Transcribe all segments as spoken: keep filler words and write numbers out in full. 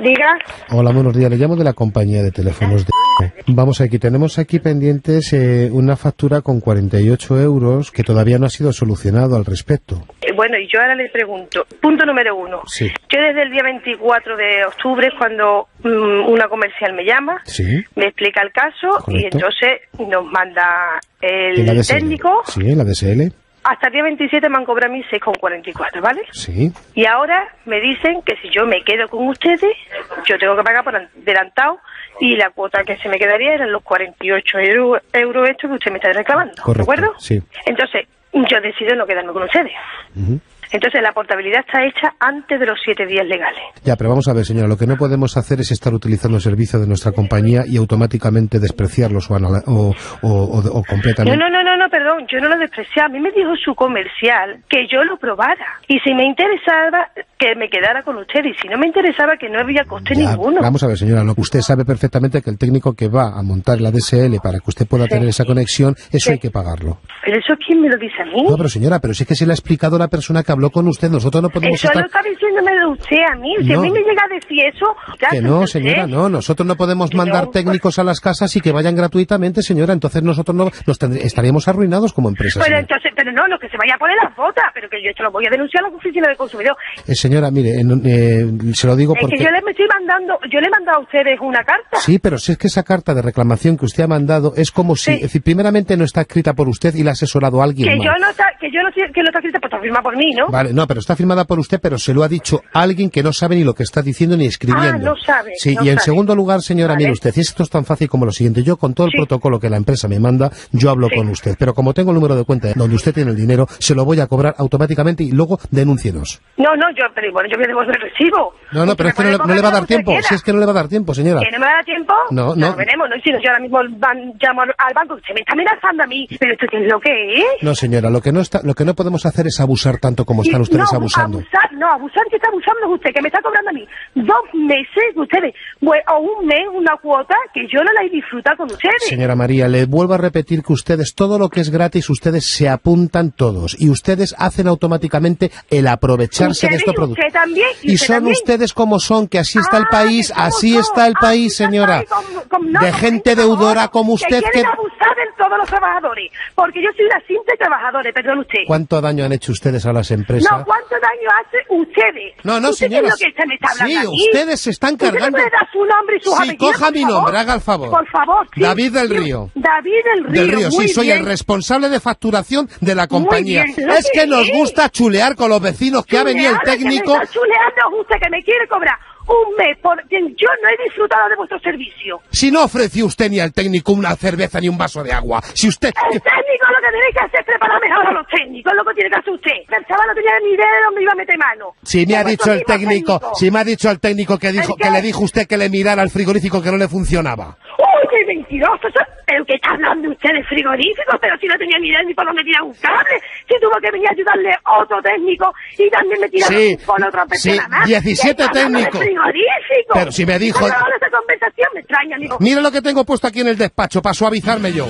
Diga. Hola, buenos días. Le llamo de la compañía de teléfonos de... Vamos aquí, tenemos aquí pendientes eh, una factura con cuarenta y ocho euros que todavía no ha sido solucionado al respecto. Eh, bueno, y yo ahora le pregunto, punto número uno. Sí. Yo desde el día veinticuatro de octubre es cuando mmm, una comercial me llama, Sí. me explica el caso. Correcto. Y entonces nos manda el ¿En la D S L? técnico. Sí, en la D S L. Hasta el día veintisiete me han cobrado a mí seis con cuarenta y cuatro, ¿vale? Sí. Y ahora me dicen que si yo me quedo con ustedes, yo tengo que pagar por adelantado y la cuota que se me quedaría eran los cuarenta y ocho euros euro estos que usted me está reclamando. Correcto, ¿De acuerdo? sí. Entonces, yo decido no quedarme con ustedes. Uh-huh. Entonces, la portabilidad está hecha antes de los siete días legales. Ya, pero vamos a ver, señora, lo que no podemos hacer es estar utilizando el servicio de nuestra compañía y automáticamente despreciarlos o, anala- o, o, o, o completamente... No, no, no, no, no, perdón, yo no lo desprecié. A mí me dijo su comercial que yo lo probara. Y si me interesaba, que me quedara con usted. Y si no me interesaba, que no había coste Ya, ninguno. vamos a ver, señora, lo que usted sabe perfectamente que el técnico que va a montar la D S L para que usted pueda Sí. tener esa conexión, eso Sí. hay que pagarlo. ¿Pero eso quién me lo dice a mí? No, pero señora, pero si es que se le ha explicado la persona que habló con usted, nosotros no podemos Eso estar... lo está diciéndome de usted a mí. Si No. a mí me llega a decir eso... ya, Que no, usted- señora, no, nosotros no podemos Que mandar no. técnicos a las casas y que vayan gratuitamente, señora, entonces nosotros no nos tendr- estaríamos arruinados como empresa. Pero señora. entonces, pero no, no, que se vaya a poner las botas, pero que yo esto lo voy a denunciar a la oficina del consumidor. Eh, señora, mire, en- eh, se lo digo Es porque... que yo le me estoy mandando, yo le he mandado a ustedes una carta. Sí, pero si es que esa carta de reclamación que usted ha mandado es como si, Sí. es decir, primeramente no está escrita por usted y la ha asesorado a alguien Que más. yo no está, que yo no sé- que no está escrita, pues está firmada por mí, ¿no? Vale, no, pero está firmada por usted, pero se lo ha dicho alguien que no sabe ni lo que está diciendo ni escribiendo. Ah, no sabe, Sí, no y en sabe. segundo lugar, señora, Vale. mire usted, esto es tan fácil como lo siguiente. Yo, con todo el Sí. protocolo que la empresa me manda, yo hablo Sí. con usted. Pero como tengo el número de cuenta donde usted tiene el dinero, se lo voy a cobrar automáticamente y luego denúncienos. No, no, yo, pero bueno, yo voy a devolver el recibo. No, no, Usted pero me es que no, le- puede no le va a cobrar dar lo que tiempo. quiera. Si es que no le va a dar tiempo, señora. ¿Que no me da tiempo? No, no. Ya veremos, ¿no? Si no, yo ahora mismo van, llamo al al banco, se me está amenazando a mí. ¿Pero esto qué es lo que es? No, señora, lo que no está, lo que no podemos hacer es abusar tanto como están Y- ustedes no, abusando. Abusar, no, abusar que está abusando es usted, que me está cobrando a mí dos meses ustedes, bueno, o un mes, una cuota que yo no la he disfrutado con ustedes. Señora María, le vuelvo a repetir que ustedes, todo lo que es gratis, ustedes se apuntan todos. Y ustedes hacen automáticamente el aprovecharse de Ustedes estos y productos. usted también, y Y usted son también. ustedes como son, que así está el Ah, país, que somos así todos. está el Ah, país, sí está el señora. país, como- como- no, De como gente gente deudora ahora, como usted que que... quieren abusar de todos los trabajadores, porque yo soy una simple trabajadora, perdón usted. ¿Cuánto daño han hecho ustedes a las empresas? No, ¿cuánto daño hace ustedes? No, no, ¿Usted señora. qué es lo que usted me está hablando Sí, aquí? ustedes se están ¿Usted me cargando... puede dar su nombre y sus Sí, apellidos, coja por mi favor? nombre, haga el favor. Por favor, sí. David del Sí, Río. David del Río, Del Río, sí, muy soy bien. el responsable de facturación de la compañía. bien, Es que nos sí. gusta chulear con los vecinos, que ha venido el Chuleada, técnico... Que me está chuleando es usted que me quiere cobrar un mes porque yo no he disfrutado de vuestro servicio. Si no ofreció usted ni al técnico una cerveza ni un vaso de agua, si usted... El técnico lo que tiene que hacer es preparar mejor a los técnicos, es lo que tiene que hacer usted. El chaval no tenía ni idea de dónde iba a meter mano. Si me ha De dicho el vuestro mismo técnico, técnico. si me ha dicho el técnico que dijo ¿El qué? que le dijo usted que le mirara al frigorífico que no le funcionaba. ¡Uy, qué mentiroso! Eso- El que está hablando usted de frigorífico, pero si no tenía ni idea ni por dónde tirar un cable, si tuvo que venir a ayudarle otro técnico y también me tiraron Sí, con otra persona sí, más. diecisiete ¿Qué está hablando de técnicos. frigorífico? Pero si me dijo- Pero ahora esa conversación me extraña, amigo. Mira lo que tengo puesto aquí en el despacho para suavizarme yo.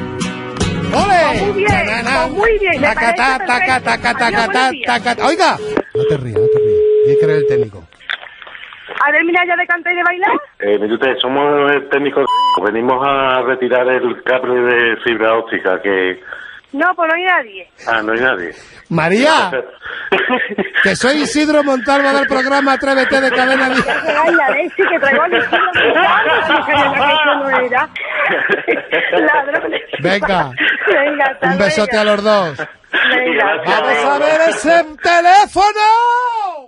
¡Ole! Pues muy bien, Na, na, na. pues muy bien, me Taca, ta, parece taca, perfecto. taca, taca, Adiós, ta, buenos días. taca. Oiga, no te rías, no te rías. Tienes que eres el técnico. A ver, mira, ya de cantar y de bailar. Eh, mire usted, somos el técnico de... Venimos a retirar el cable de fibra óptica que... No, pues no hay nadie. Ah, no hay nadie. María, que soy Isidro Montalvo del programa Atrévete de Cadena diez. Ay, la leche que traigo al vecino gritando, que eso no era. Ladrones. Venga, Venga, hasta un besote luego. a los dos. Venga, hasta ¡Vamos luego. a ver ese teléfono!